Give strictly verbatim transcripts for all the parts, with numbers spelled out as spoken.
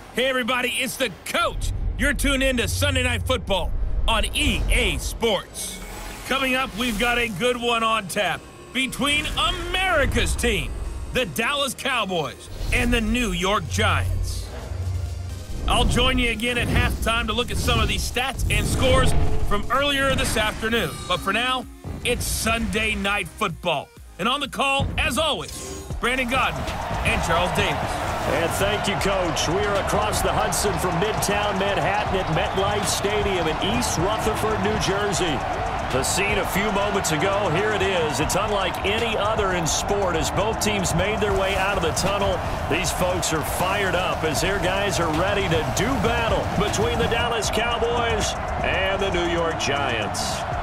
Hey everybody, it's the coach. You're tuned in to Sunday Night Football on E A Sports. Coming up, we've got a good one on tap between America's team, the Dallas Cowboys, and the New York Giants. I'll join you again at halftime to look at some of these stats and scores from earlier this afternoon. But for now, it's Sunday Night Football. And on the call, as always, Brandon Gaudin and Charles Davis. And thank you, Coach. We are across the Hudson from Midtown Manhattan at MetLife Stadium in East Rutherford, New Jersey. The scene a few moments ago, here it is. It's unlike any other in sport as both teams made their way out of the tunnel. These folks are fired up as their guys are ready to do battle between the Dallas Cowboys and the New York Giants.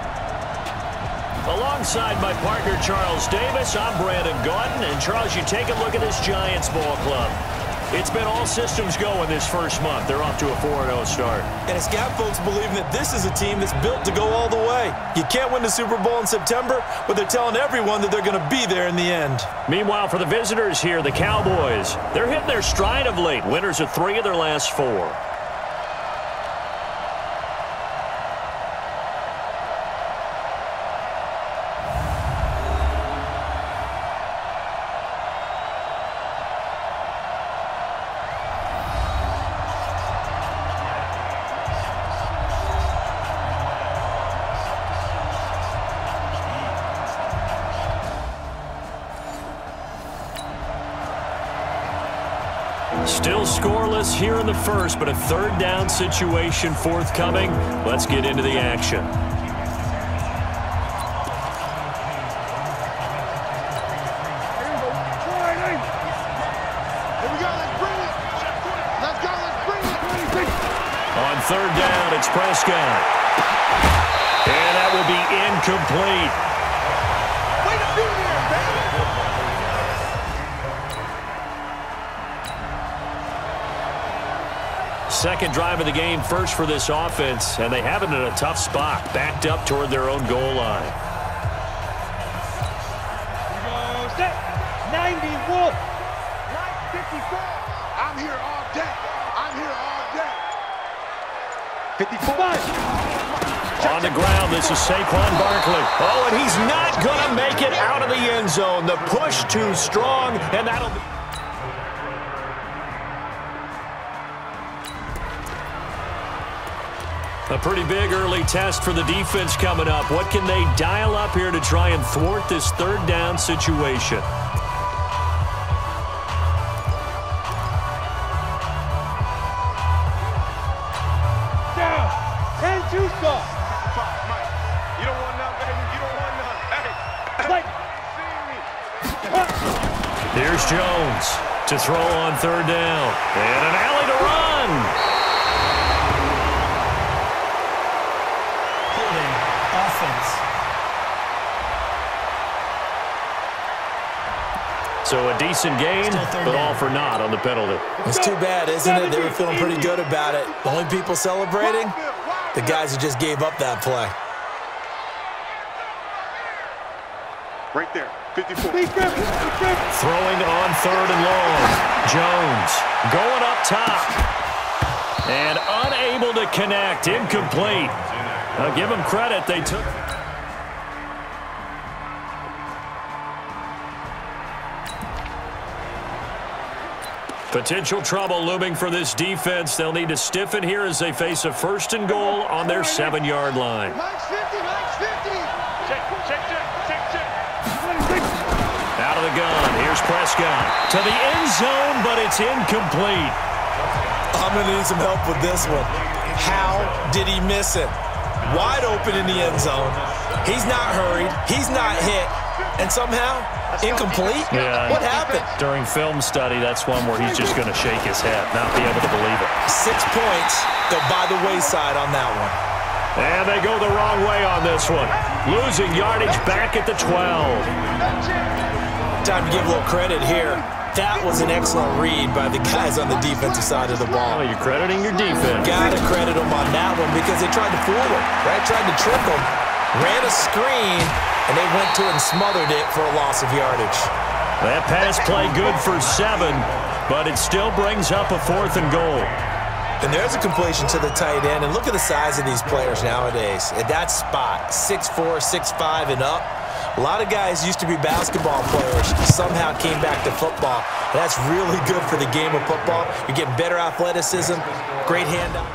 Alongside my partner, Charles Davis, I'm Brandon Gaudin. And, Charles, you take a look at this Giants ball club. It's been all systems go in this first month. They're off to a four and oh start. And it's got folks believing that this is a team that's built to go all the way. You can't win the Super Bowl in September, but they're telling everyone that they're going to be there in the end. Meanwhile, for the visitors here, the Cowboys, they're hitting their stride of late. Winners of three of their last four. Still scoreless here in the first, but a third down situation forthcoming. Let's get into the action. On third down, it's Prescott. And that will be incomplete. Way to be there, baby! Second drive of the game, first for this offense, and they have it in a tough spot, backed up toward their own goal line. Here goes set. ninety Wolf. Line fifty-four. I'm here all day. I'm here all day. fifty-four. On the ground, this is Saquon Barkley. Oh, and he's not going to make it out of the end zone. The push too strong, and that'll be... A pretty big early test for the defense coming up. What can they dial up here to try and thwart this third down situation? Down. ten two stop. Mike, you don't want none, baby. You don't want none. Hey. Like. Here's Jones to throw on third down. And an alley to run. So a decent gain, but all for naught on the penalty. It's too bad, isn't it? They were feeling pretty good about it. The only people celebrating, the guys who just gave up that play. Right there. fifty-four. Throwing on third and long. Jones going up top. And unable to connect. Incomplete. I'll give them credit. They took... Potential trouble looming for this defense. They'll need to stiffen here as they face a first and goal on their seven-yard line. Mike's fifty, Mike's fifty. Check, check, check, check, check. Out of the gun. Here's Prescott. To the end zone, but it's incomplete. I'm going to need some help with this one. How did he miss it? Wide open in the end zone. He's not hurried. He's not hit. And somehow, incomplete? Yeah. What happened? During film study, that's one where he's just going to shake his head, not be able to believe it. Six points go by the wayside on that one. And they go the wrong way on this one. Losing yardage back at the twelve. Time to give a little credit here. That was an excellent read by the guys on the defensive side of the ball. Oh, you're crediting your defense. Gotta credit them on that one because they tried to fool him, right? Tried to trick him. Ran a screen, and they went to it and smothered it for a loss of yardage. That pass play good for seven. but it still brings up a fourth and goal. And there's a completion to the tight end. And look at the size of these players nowadays. At that spot, six four, six five, and up. A lot of guys used to be basketball players, somehow came back to football. And that's really good for the game of football. You're getting better athleticism, great handout.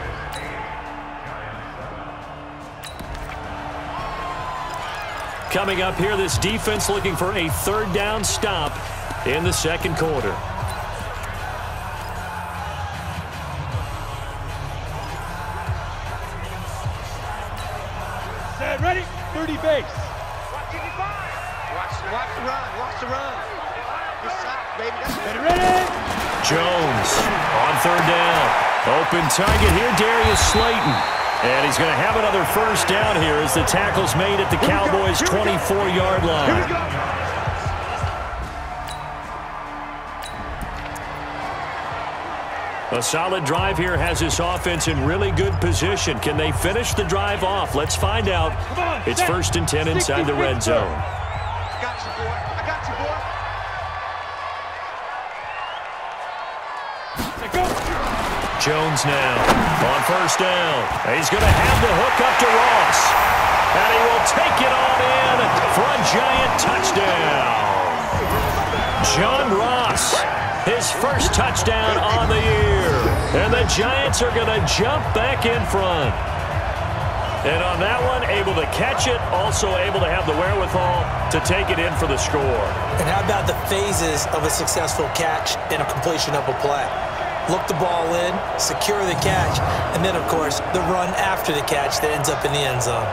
Coming up here, this defense looking for a third down stop in the second quarter. Set, ready, thirty base. Watch, watch the run, watch the run. Good shot, baby. That's Ready, ready. Jones on third down. Open target here, Darius Slayton. And he's going to have another first down here as the tackle's made at the Cowboys' twenty-four yard line. A solid drive here has this offense in really good position. Can they finish the drive off? Let's find out. It's first and ten inside the red zone. I got you, boy. I got you, boy. Jones now on first down. He's going to have the hook up to Ross. And he will take it on in for a giant touchdown. John Ross, his first touchdown on the year. And the Giants are going to jump back in front. And on that one, able to catch it, also able to have the wherewithal to take it in for the score. And how about the phases of a successful catch and a completion of a play? Look the ball in, secure the catch, and then, of course, the run after the catch that ends up in the end zone.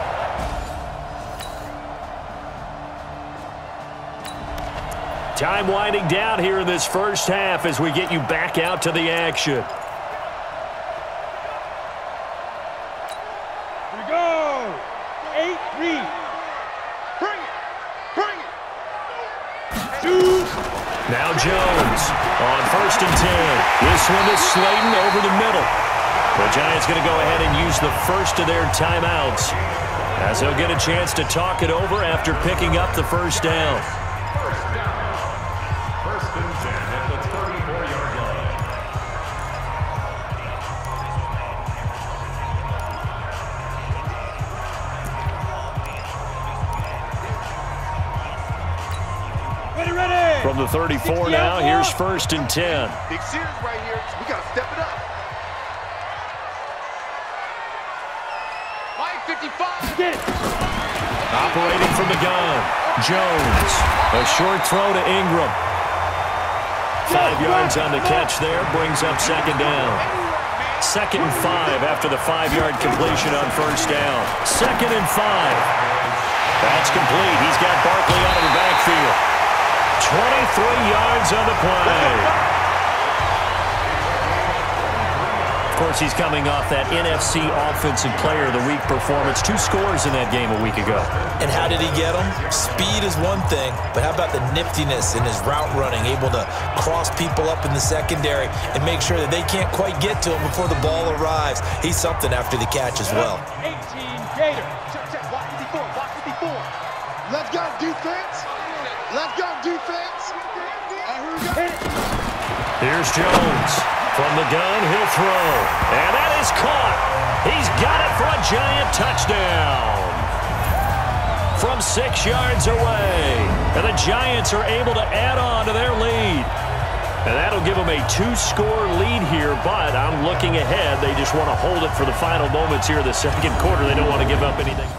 Time winding down here in this first half as we get you back out to the action. Here we go. Eight, three. Bring it. Bring it. Two. Now Jones on first and ten. This one is Slayton over the middle. The Giants going to go ahead and use the first of their timeouts as they'll get a chance to talk it over after picking up the first down. First and ten at the thirty-four yard line. Ready, ready. From the thirty-four now, here's first and ten. Big series right here. We got to step it up. Mike fifty-five. Get it. Operating from the gun, Jones. A short throw to Ingram. Five yards on the catch there, brings up second down. Second and five after the five-yard completion on first down. Second and five. That's complete. He's got Barkley out of the backfield. twenty-three yards on the play. Of course, he's coming off that N F C Offensive Player of the Week performance. Two scores in that game a week ago. And how did he get them? Speed is one thing, but how about the niftiness in his route running, able to cross people up in the secondary and make sure that they can't quite get to him before the ball arrives. He's something after the catch as well. eighteen Gator. Check, check. Block fifty-four. Block fifty-four. Let's go, defense. Let's go, defense. And here we go. Hit it. Here's Jones. From the gun, he'll throw. And that is caught. He's got it for a giant touchdown. From six yards away. And the Giants are able to add on to their lead. And that'll give them a two-score lead here, but I'm looking ahead. They just want to hold it for the final moments here of the second quarter. They don't want to give up anything.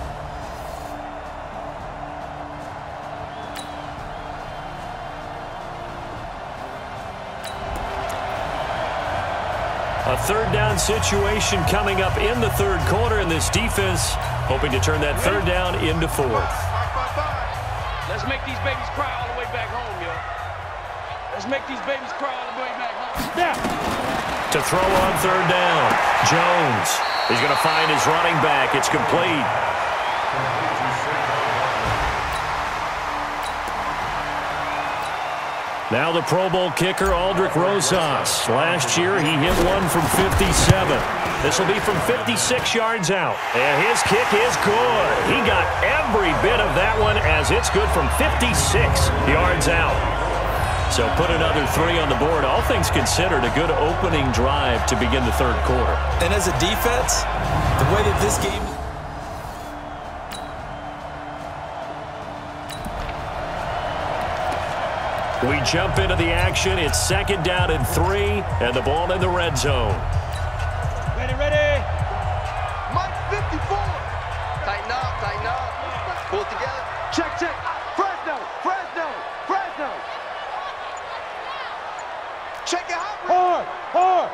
A third down situation coming up in the third quarter, and this defense hoping to turn that third down into fourth. Let's make these babies cry all the way back home, yo. Let's make these babies cry all the way back home. Now. To throw on third down, Jones. He's going to find his running back. It's complete. Now the Pro Bowl kicker, Aldrick Rosas. Last year, he hit one from fifty-seven. This will be from fifty-six yards out. And his kick is good. He got every bit of that one as it's good from fifty-six yards out. So put another three on the board. All things considered, a good opening drive to begin the third quarter. And as a defense, the way that this game... We jump into the action. It's second down and three, and the ball in the red zone. Ready, ready. Mike fifty-four. Tighten up, tighten up. Pull it together. Check, check. Fresno, Fresno, Fresno. Check it out. Hard, hard.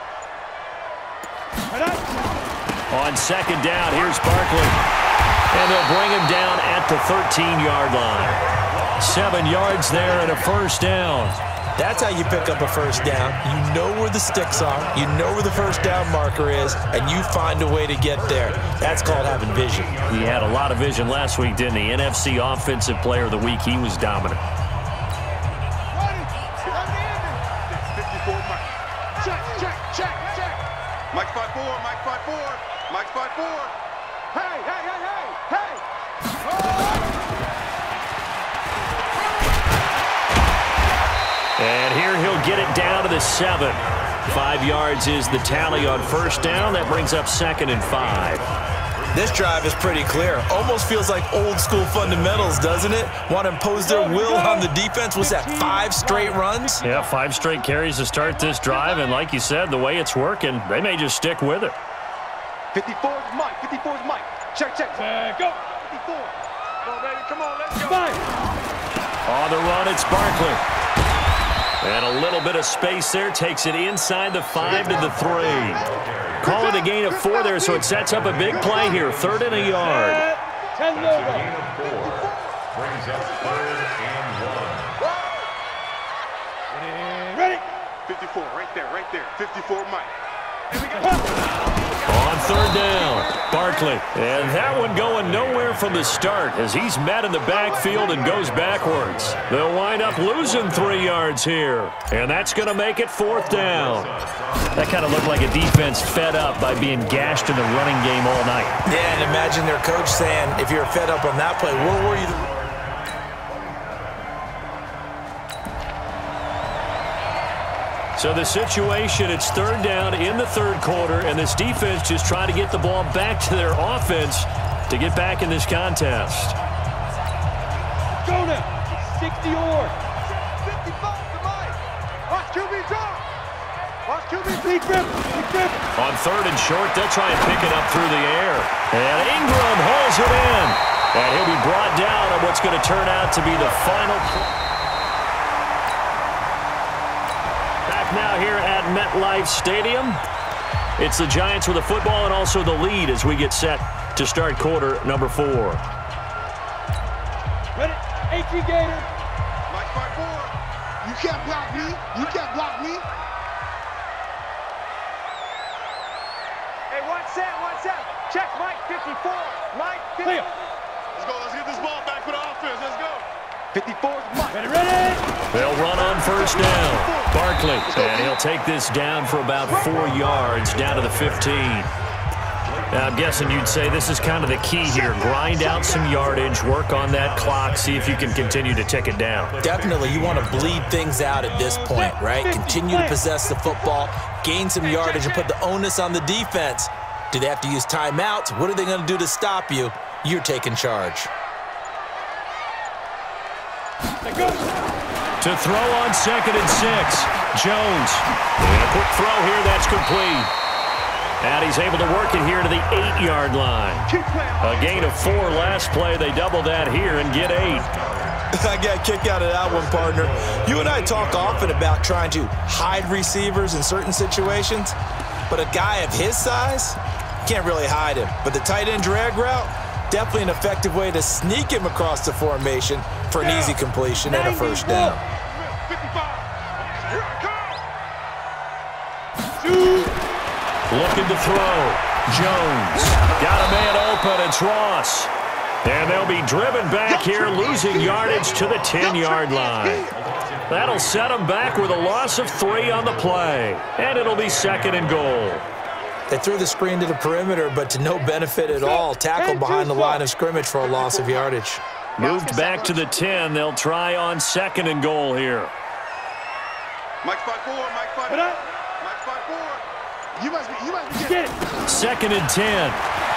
Right up. On second down, here's Barkley. And they'll bring him down at the thirteen-yard line. Seven yards there and a first down. That's how you pick up a first down. You know where the sticks are. You know where the first down marker is, and you find a way to get there. That's called having vision. He had a lot of vision last week, didn't he? N F C Offensive Player of the Week. He was dominant. fifty-four, Mike. Check, check, check, check. Mike five four, Mike five four, Mike five four. Hey, hey, hey, hey, hey. Oh! And here he'll get it down to the seven. Five yards is the tally on first down. That brings up second and five. This drive is pretty clear. Almost feels like old school fundamentals, doesn't it? Want to impose their will on the defense. Was that five straight runs? Yeah, five straight carries to start this drive. And like you said, the way it's working, they may just stick with it. fifty-four is Mike. fifty-four is Mike. Check, check. Uh, go. fifty-four. Come on, baby. Come on, let's go. Five. On the run, it's Barkley. And a little bit of space there takes it inside the five to the three. Call it a gain of four there, so it sets up a big play here. Third and a yard. Ten over. Brings up third and one. Ready. fifty-four, right there, right there. fifty-four, Mike. Here we go. On third down, Barkley. And that one going nowhere from the start as he's met in the backfield and goes backwards. They'll wind up losing three yards here. And that's going to make it fourth down. That kind of looked like a defense fed up by being gashed in the running game all night. Yeah, and imagine their coach saying, if you're fed up on that play, where were you? So the situation, it's third down in the third quarter, and this defense just trying to get the ball back to their offense to get back in this contest. Go now. sixty or. fifty-five to Mike. Watch Q B drop. Watch Q B Deep grip. Deep grip. On third and short, they'll try and pick it up through the air. And Ingram hauls it in. And he'll be brought down on what's going to turn out to be the final play. Now here at MetLife Stadium. It's the Giants with the football and also the lead as we get set to start quarter number four. Ready. H G Gator. Mike five four. You can't block me. You can't block me. Hey, one set, one set. Check Mike fifty-four. Mike fifty. Clear. Let's go. Let's get this ball back for the offense. Let's go. fifty-four is Mike. Ready, ready. They'll run on first down. Barkley, and he'll take this down for about four yards down to the fifteen. Now, I'm guessing you'd say this is kind of the key here. Grind out some yardage, work on that clock, see if you can continue to tick it down. Definitely, you want to bleed things out at this point, right? Continue to possess the football, gain some yardage, and put the onus on the defense. Do they have to use timeouts? What are they going to do to stop you? You're taking charge. To throw on second and six, Jones. And a quick throw here, that's complete. And he's able to work it here to the eight-yard line. A gain of four last play. They double that here and get eight. I got a kick out of that one, partner. You and I talk often about trying to hide receivers in certain situations, but a guy of his size, can't really hide him. But the tight end drag route, definitely an effective way to sneak him across the formation for an easy completion and a first down. Looking to throw. Jones. Got a man open. It's Ross. And they'll be driven back here, losing yardage to the ten-yard line. That'll set them back with a loss of three on the play. And it'll be second and goal. They threw the screen to the perimeter, but to no benefit at all. Tackled behind the line of scrimmage for a loss of yardage. Moved back to the ten. They'll try on second and goal here. Mike five four, Mike five four, Mike five four. You must be, you must be Get it. Second and ten.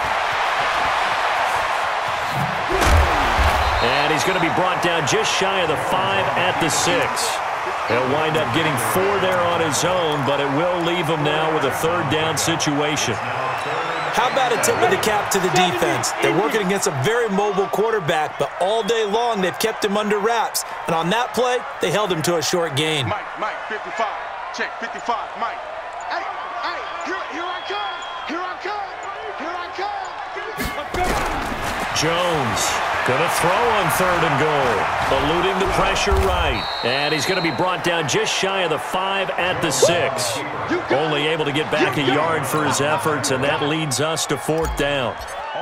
And he's going to be brought down just shy of the five at the six. He'll wind up getting four there on his own, but it will leave him now with a third down situation. How about a tip of the cap to the defense? They're working against a very mobile quarterback, but all day long they've kept him under wraps. And on that play, they held him to a short gain. Mike, Mike, fifty-five. Check, fifty-five, Mike. Hey, hey, here, here I come. Here I come. Here I come. Jones gonna throw on third and goal. Eluding the pressure right. And he's gonna be brought down just shy of the five at the six. Only able to get back a yard for his efforts, and that leads us to fourth down.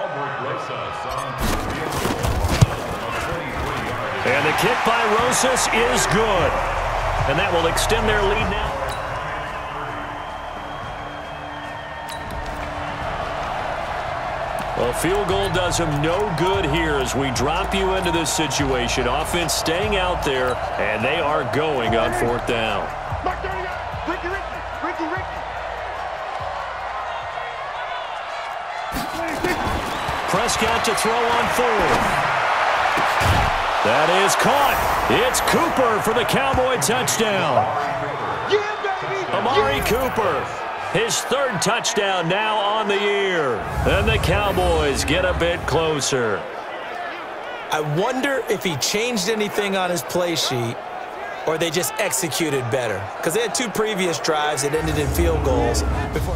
And the kick by Rosas is good. And that will extend their lead now. Well, field goal does him no good here as we drop you into this situation. Offense staying out there, and they are going on fourth down. Ricky, Ricky, Ricky, Ricky. Prescott to throw on fourth. That is caught. It's Cooper for the Cowboy touchdown. Yeah, baby. Amari Cooper. His third touchdown now on the year. And the Cowboys get a bit closer. I wonder if he changed anything on his play sheet or they just executed better. Because they had two previous drives that ended in field goals before.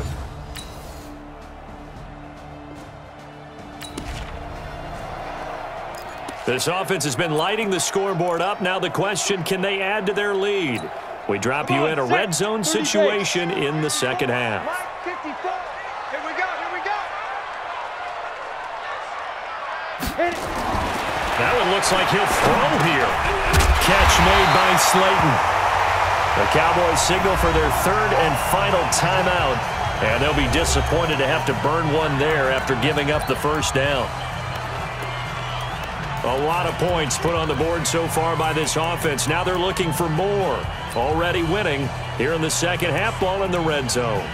This offense has been lighting the scoreboard up. Now the question, can they add to their lead? We drop you in a red zone situation in the second half. fifty-four. Here we go, here we go. That one looks like he'll throw here. Catch made by Slayton. The Cowboys signal for their third and final timeout. And they'll be disappointed to have to burn one there after giving up the first down. A lot of points put on the board so far by this offense. Now they're looking for more. Already winning here in the second half, ball in the red zone.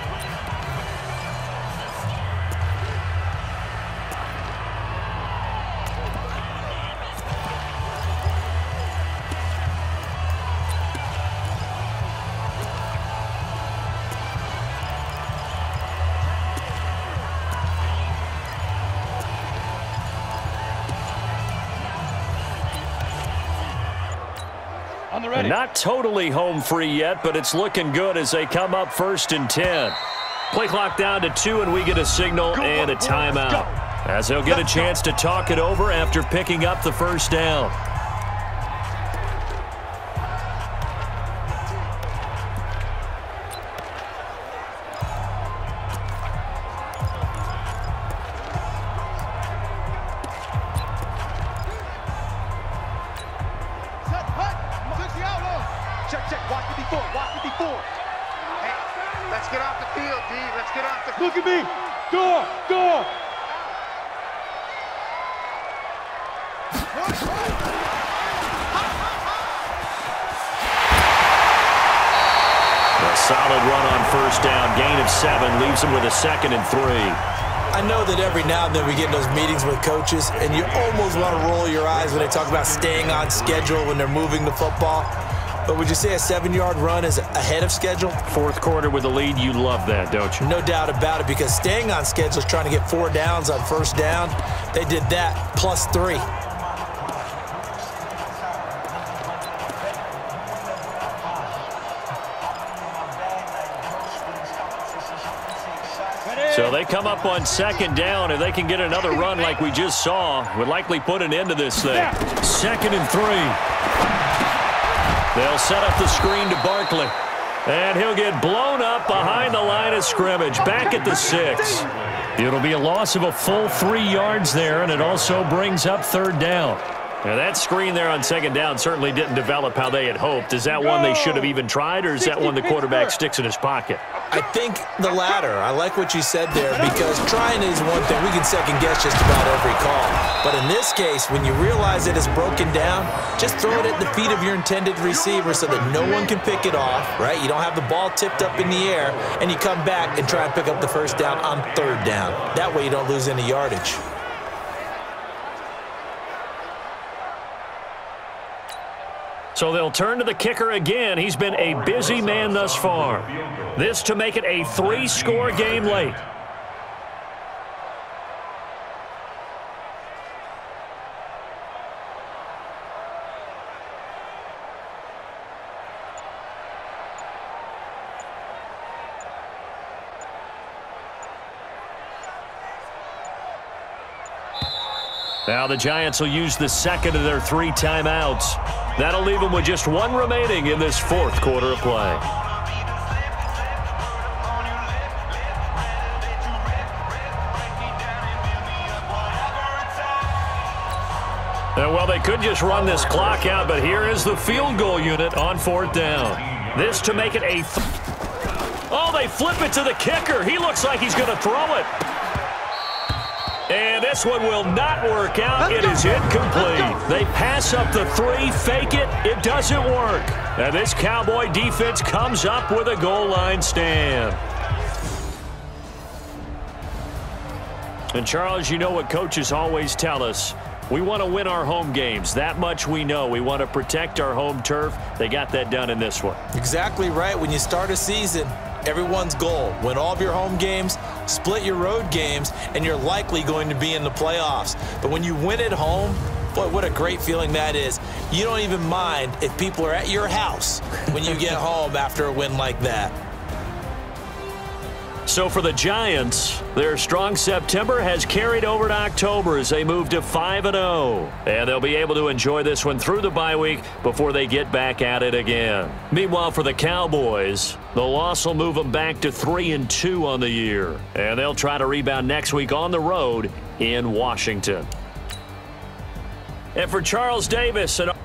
Not totally home free yet, but it's looking good as they come up first and ten. Play clock down to two, and we get a signal and a timeout. As they'll get a chance to talk it over after picking up the first down. Check, check, watch fifty-four, watch fifty-four. Hey, let's get off the field, D. Let's get off the field. Look at me. Door, door. A solid run on first down. Gain of seven leaves them with a second and three. I know that every now and then we get in those meetings with coaches, and you almost want to roll your eyes when they talk about staying on schedule when they're moving the football. But would you say a seven-yard run is ahead of schedule? Fourth quarter with the lead, you love that, don't you? No doubt about it, because staying on schedule is trying to get four downs on first down. They did that, plus three. So they come up on second down. If they can get another run like we just saw, would likely put an end to this thing. Second and three. They'll set up the screen to Barkley. And he'll get blown up behind the line of scrimmage, back at the six. It'll be a loss of a full three yards there, and it also brings up third down. Now that screen there on second down certainly didn't develop how they had hoped. Is that one they should have even tried, or is that one the quarterback sticks in his pocket? I think the latter. I like what you said there, because trying is one thing. We can second guess just about every call. But in this case, when you realize it is broken down, just throw it at the feet of your intended receiver so that no one can pick it off, right? You don't have the ball tipped up in the air, and you come back and try and pick up the first down on third down. That way you don't lose any yardage. So they'll turn to the kicker again. He's been a busy man thus far. This to make it a three-score game late. Now the Giants will use the second of their three timeouts. That'll leave them with just one remaining in this fourth quarter of play. Now, well, they could just run this clock out, but here is the field goal unit on fourth down. This to make it a... Th oh, they flip it to the kicker. He looks like he's going to throw it. And this one will not work out. It is incomplete. They pass up the three, fake it. It doesn't work. And this Cowboy defense comes up with a goal line stand. And, Charles, you know what coaches always tell us. We want to win our home games. That much we know. We want to protect our home turf. They got that done in this one. Exactly right. When you start a season, everyone's goal, win all of your home games, split your road games, and you're likely going to be in the playoffs. But when you win at home, boy, what a great feeling that is. You don't even mind if people are at your house when you get home after a win like that. So for the Giants, their strong September has carried over to October as they move to five and oh. And they'll be able to enjoy this one through the bye week before they get back at it again. Meanwhile, for the Cowboys, the loss will move them back to three and two on the year. And they'll try to rebound next week on the road in Washington. And for Charles Davis and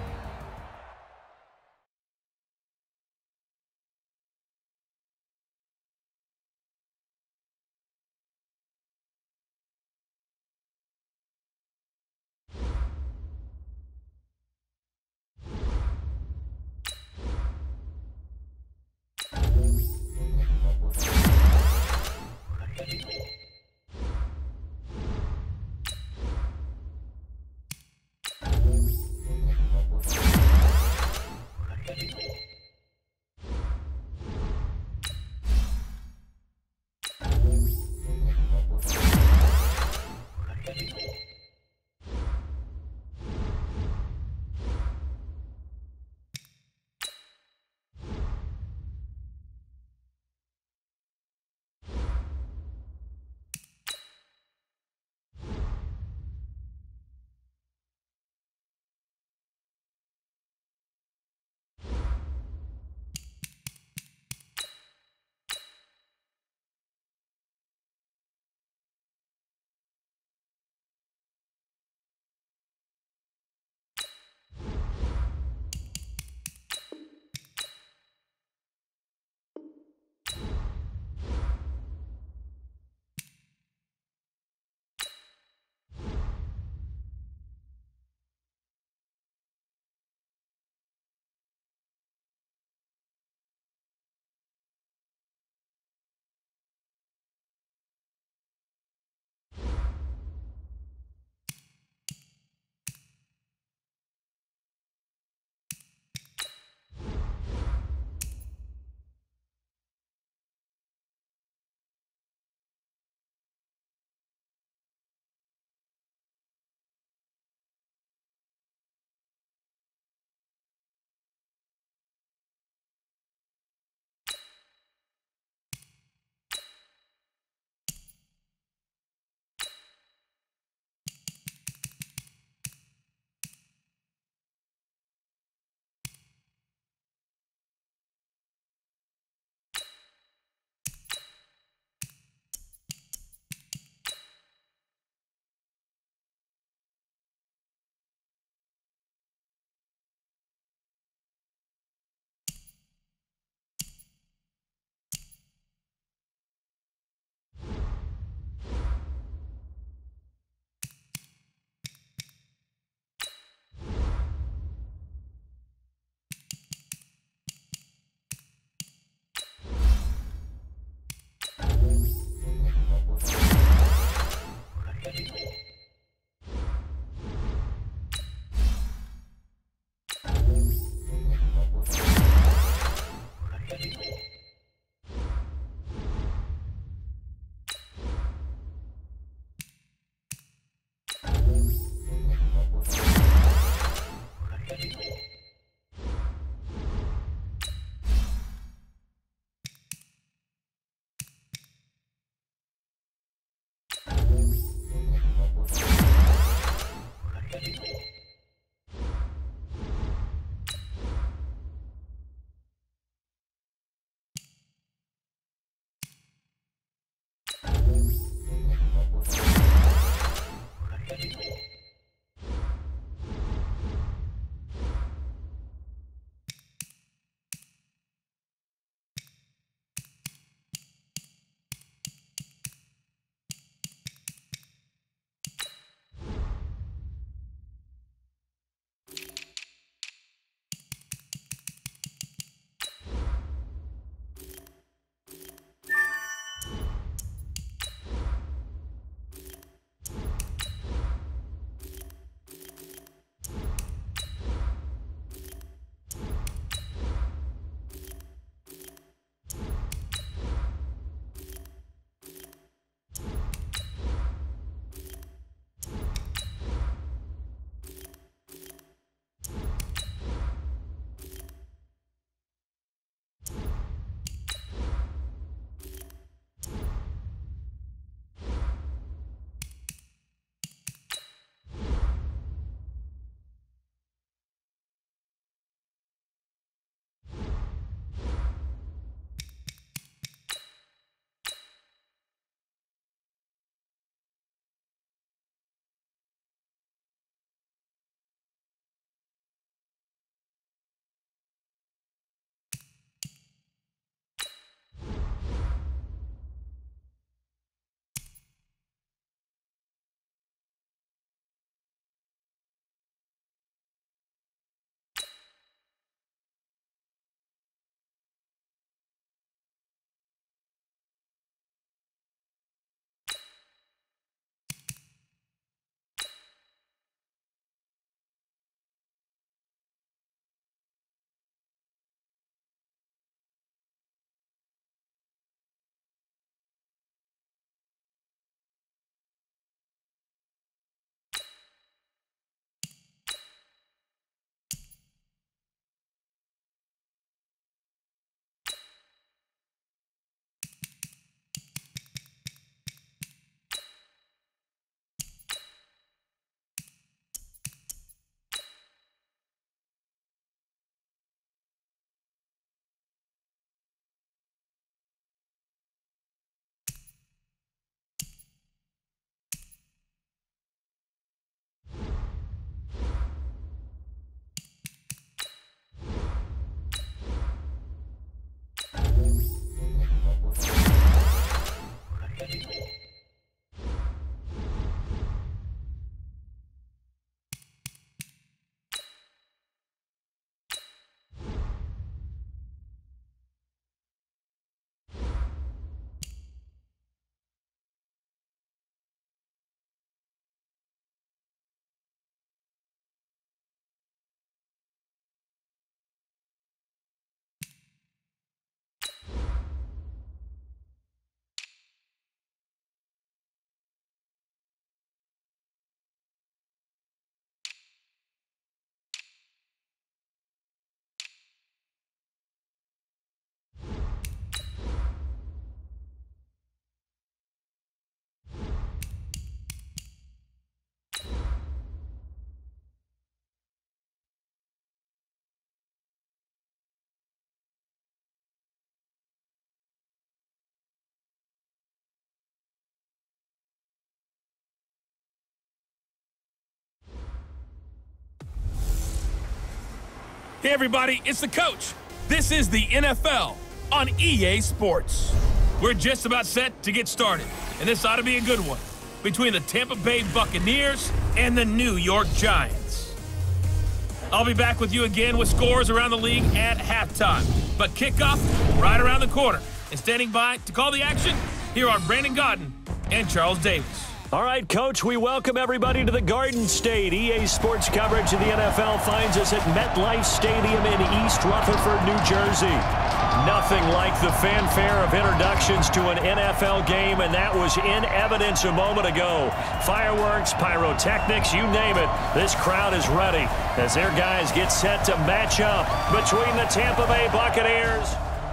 Hey everybody, it's the coach. This is the N F L on E A Sports. We're just about set to get started, and this ought to be a good one between the Tampa Bay Buccaneers and the New York Giants. I'll be back with you again with scores around the league at halftime, but kickoff right around the corner. And standing by to call the action, here are Brandon Gaudin and Charles Davis. All right, Coach, we welcome everybody to the Garden State. E A Sports coverage of the N F L finds us at MetLife Stadium in East Rutherford, New Jersey. Nothing like the fanfare of introductions to an N F L game, and that was in evidence a moment ago. Fireworks, pyrotechnics, you name it. This crowd is ready as their guys get set to match up between the Tampa Bay Buccaneers.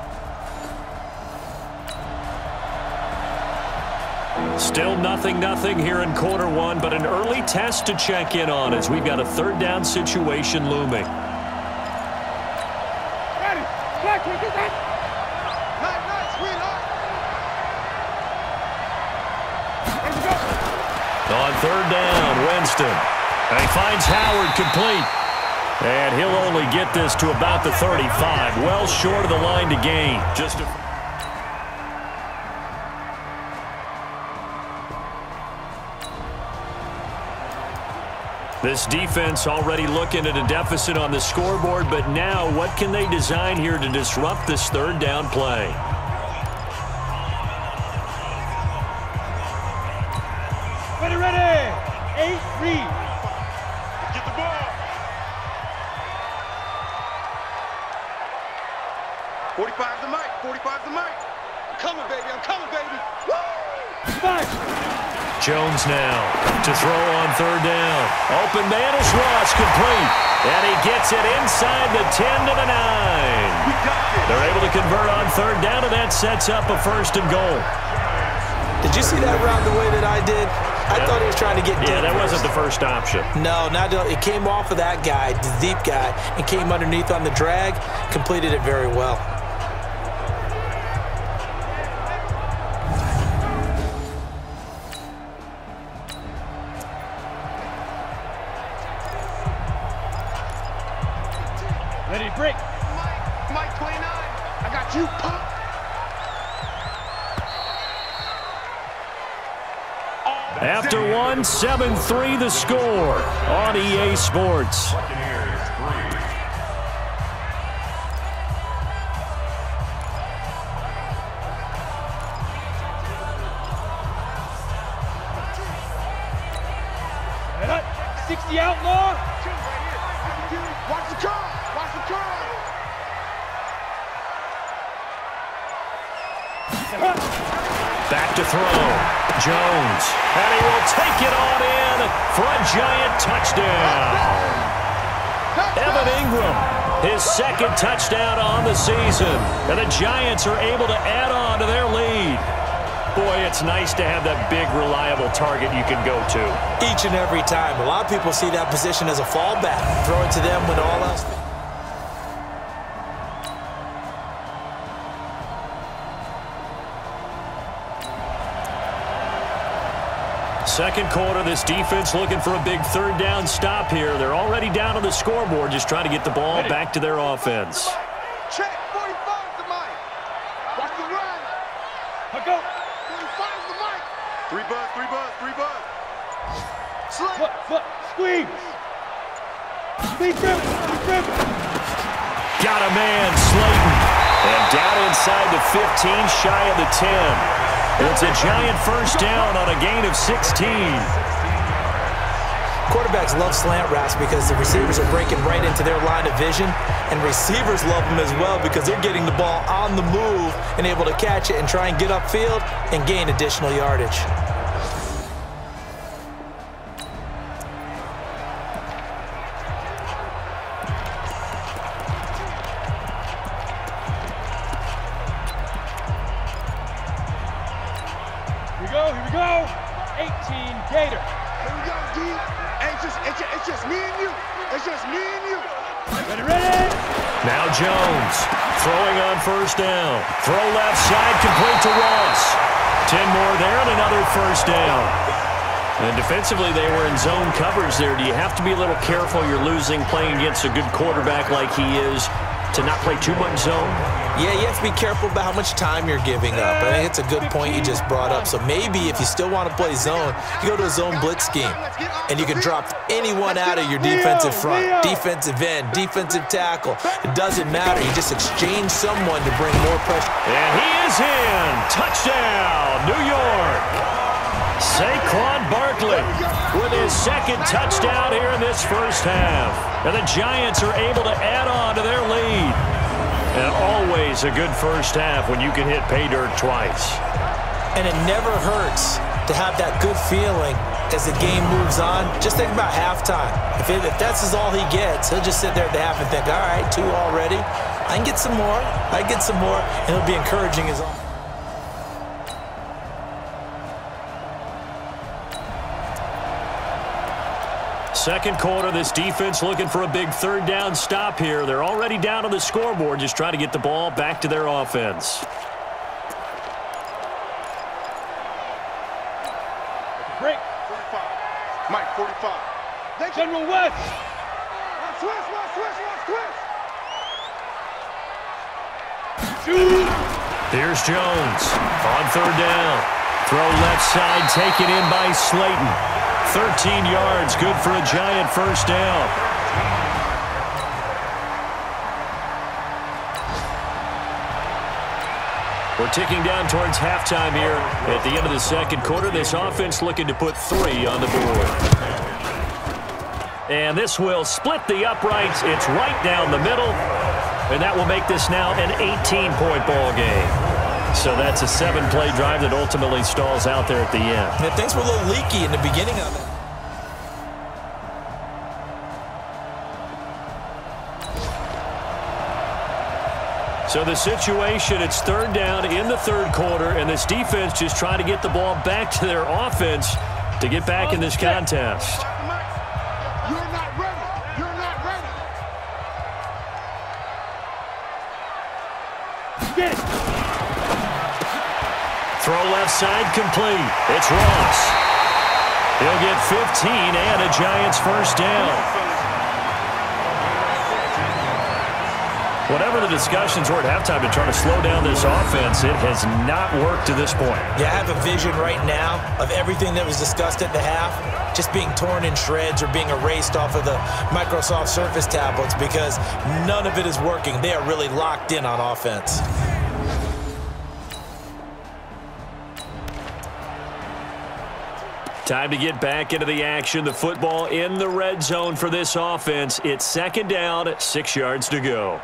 Still nothing, nothing here in quarter one, but an early test to check in on as we've got a third down situation looming. Ready. Black, get that. Night, night, sweetheart. Let's go. On third down, Winston. And he finds Howard complete. And he'll only get this to about the thirty-five, well short of the line to gain. Just a... This defense already looking at a deficit on the scoreboard, but now what can they design here to disrupt this third down play? Ready, ready. Eight, three. Get the ball. forty-five the mic. forty-five the mic. I'm coming, baby. I'm coming, baby. Woo! Five. Jones now to throw on third down. Open man is Ross, complete. And he gets it inside the ten to the nine. They're able to convert on third down, and that sets up a first and goal. Did you see that route the way that I did? I yeah. thought he was trying to get deep. Yeah, that first. wasn't the first option. No, not it came off of that guy, the deep guy, and came underneath on the drag, completed it very well. Ready, break. Mike, Mike twenty-nine. I got you, punk. After one, seven three the score on E A Sports. Buccaneers three. sixty outlaw. Watch the curve. Watch the curve. Back to throw. Jones. And he will take it on in for a Giant touchdown. Evan Ingram, his second touchdown on the season. And the Giants are able to add on to their lead. Boy, it's nice to have that big, reliable target you can go to. Each and every time. A lot of people see that position as a fallback. Throw it to them when all else... Second quarter, this defense looking for a big third down stop here. They're already down on the scoreboard, just trying to get the ball back to their offense. Check. forty-five the mic. Watch the run. Hook up. forty-five the mic. Three buzz, three buzz, three buzz. Slip. Foot, foot, squeeze. Squeeze, grip, grip. Got a man, Slayton. And down inside the fifteen, shy of the ten. It's a Giant first down on a gain of sixteen. Quarterbacks love slant routes because the receivers are breaking right into their line of vision, and receivers love them as well because they're getting the ball on the move and able to catch it and try and get upfield and gain additional yardage. Here we go. eighteen Gator. Here we go, D. Hey, it's just, it's just, it's just me and you. It's just me and you. Ready, ready. Now Jones throwing on first down. Throw left side, complete to Ross. Ten more there and another first down. And defensively, they were in zone coverage there. Do you have to be a little careful you're losing playing against a good quarterback like he is to not play too much zone? Yeah, you have to be careful about how much time you're giving up. I think it's a good point you just brought up. So maybe if you still want to play zone, you go to a zone blitz scheme, and you can drop anyone out of your defensive front, defensive end, defensive tackle. It doesn't matter. You just exchange someone to bring more pressure. And he is in. Touchdown, New York. Saquon Barkley with his second touchdown here in this first half. And the Giants are able to add on to their lead. And always a good first half when you can hit pay dirt twice. And it never hurts to have that good feeling as the game moves on. Just think about halftime. If, it, if that's all he gets, he'll just sit there at the half and think, all right, two already. I can get some more. I can get some more. And he'll be encouraging his own. Second quarter, this defense looking for a big third down stop here. They're already down on the scoreboard, just trying to get the ball back to their offense. Break. forty-five. Mike, forty-five. General West. Watch twist, watch twist, watch twist. Shoot. Here's Jones on third down. Throw left side, taken in by Slayton. thirteen yards, good for a Giant first down. We're ticking down towards halftime here at the end of the second quarter. This offense looking to put three on the board. And this will split the uprights. It's right down the middle. And that will make this now an eighteen-point ball game. So that's a seven-play drive that ultimately stalls out there at the end. Yeah, things were a little leaky in the beginning of it. So the situation, it's third down in the third quarter, and this defense just trying to get the ball back to their offense to get back in this contest. You're not ready. You're not ready. Get it. Throw left side complete. It's Ross. He'll get fifteen and a Giants first down. Whatever the discussions were at halftime to try to slow down this offense, it has not worked to this point. Yeah, I have a vision right now of everything that was discussed at the half just being torn in shreds or being erased off of the Microsoft Surface tablets because none of it is working. They are really locked in on offense. Time to get back into the action. The football in the red zone for this offense. It's second down, six yards to go.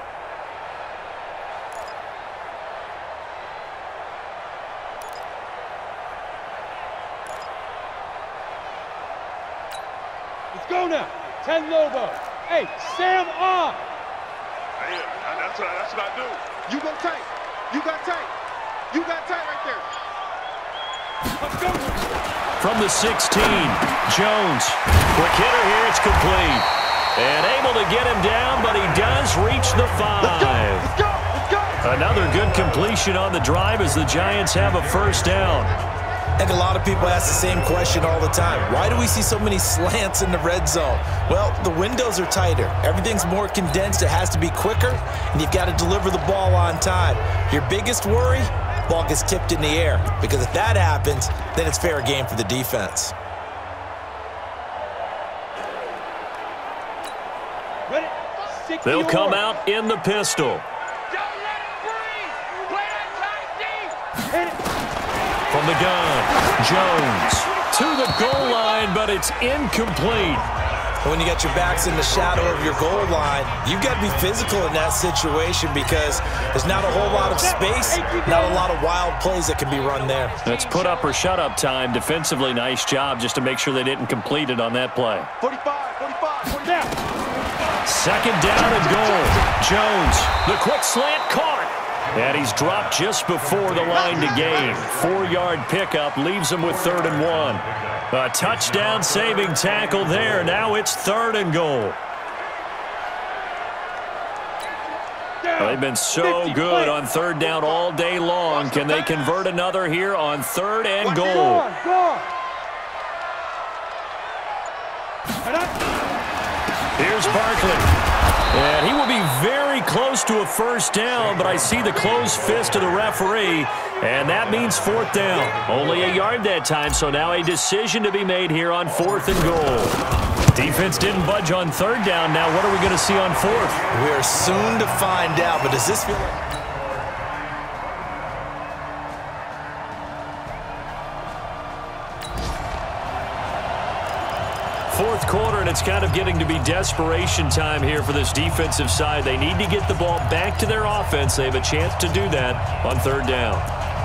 Let's go now. ten Lobo. Hey, Sam on. Hey, that's what, that's what I do. You go tight. You got tight. You got tight right there. Let's go. From the sixteen, Jones. Quick hitter here, it's complete. And able to get him down, but he does reach the five. Let's go. Let's go. Let's go. Another good completion on the drive as the Giants have a first down. I think a lot of people ask the same question all the time. Why do we see so many slants in the red zone? Well, the windows are tighter. Everything's more condensed. It has to be quicker, and you've got to deliver the ball on time. Your biggest worry? Ball gets tipped in the air, because if that happens, then it's fair game for the defense. Ready? They'll come out in the pistol. Don't let it breathe. Play that tight deep. Hit it. From the gun, Jones to the goal line, but it's incomplete. When you got your backs in the shadow of your goal line, you've got to be physical in that situation because there's not a whole lot of space, not a lot of wild plays that can be run there. That's put up or shut up time. Defensively, nice job just to make sure they didn't complete it on that play. forty-five, forty-five, forty-five. Second down and goal. Jones, the quick slant caught. And he's dropped just before the line to gain. Four-yard pickup leaves him with third and one. A touchdown-saving tackle there. Now it's third and goal. Well, they've been so good on third down all day long. Can they convert another here on third and goal? Here's Barkley. And he will be very close to a first down, but I see the closed fist of the referee, and that means fourth down. Only a yard that time, so now a decision to be made here on fourth and goal. Defense didn't budge on third down. Now what are we going to see on fourth? We're soon to find out, but does this feel like... Fourth quarter, and it's kind of getting to be desperation time here for this defensive side. They need to get the ball back to their offense. They have a chance to do that on third down.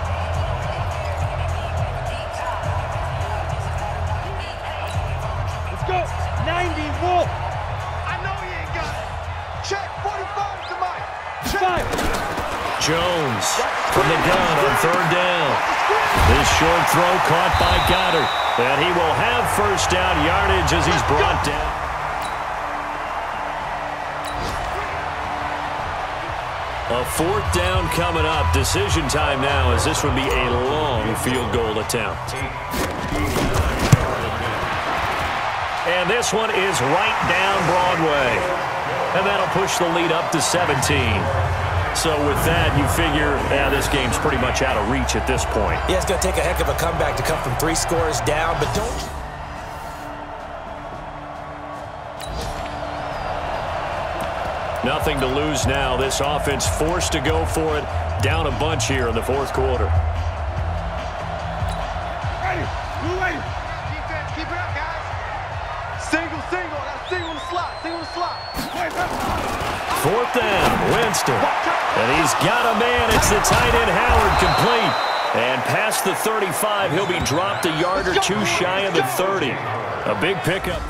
Let's go. ninety, Wolf. I know he ain't got it. Check, forty-five to Mike. Five. Jones from the gun on third down. This short throw caught by Goddard. And he will have first down yardage as he's brought down. A fourth down coming up. Decision time now, as this would be a long field goal attempt. And this one is right down Broadway. And that'll push the lead up to seventeen. So with that, you figure, yeah, this game's pretty much out of reach at this point. Yeah, it's going to take a heck of a comeback to come from three scores down, but don't... Nothing to lose now. This offense forced to go for it. Down a bunch here in the fourth quarter. Ready. Blue ready. Defense, keep it up, guys. Single, single. That's single in the slot. Single in the slot. Fourth down, Winston. And he's got a man. It's the tight end, Howard, complete. And past the thirty-five, he'll be dropped a yard or two shy of the thirty. A big pickup.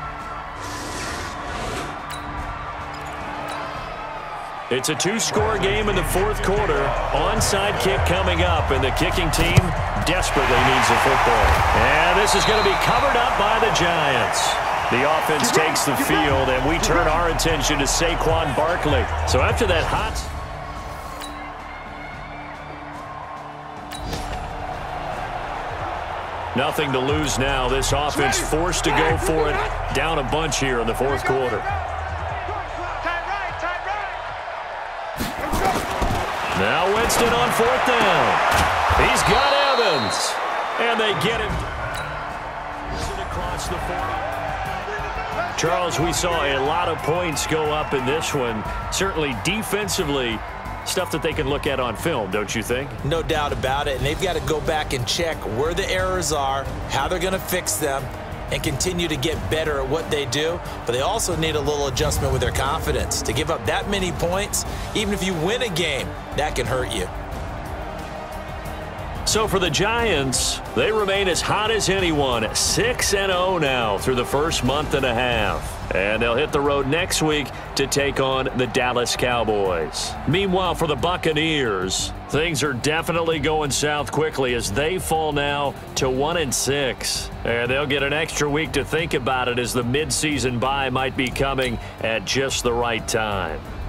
It's a two-score game in the fourth quarter. Onside kick coming up, and the kicking team desperately needs a football. And this is going to be covered up by the Giants. The offense takes the field, and we turn our attention to Saquon Barkley. So after that hot... Nothing to lose now. This offense forced to go for it. Down a bunch here in the fourth quarter. Now Winston on fourth down. He's got Evans. And they get him. Across the forty. Charles, we saw a lot of points go up in this one. Certainly defensively, stuff that they can look at on film, don't you think? No doubt about it, and they've got to go back and check where the errors are, how they're going to fix them, and continue to get better at what they do. But they also need a little adjustment with their confidence. To give up that many points, even if you win a game, that can hurt you. So for the Giants, they remain as hot as anyone, six and oh now through the first month and a half. And they'll hit the road next week to take on the Dallas Cowboys. Meanwhile, for the Buccaneers, things are definitely going south quickly as they fall now to one and six. And they'll get an extra week to think about it as the midseason bye might be coming at just the right time.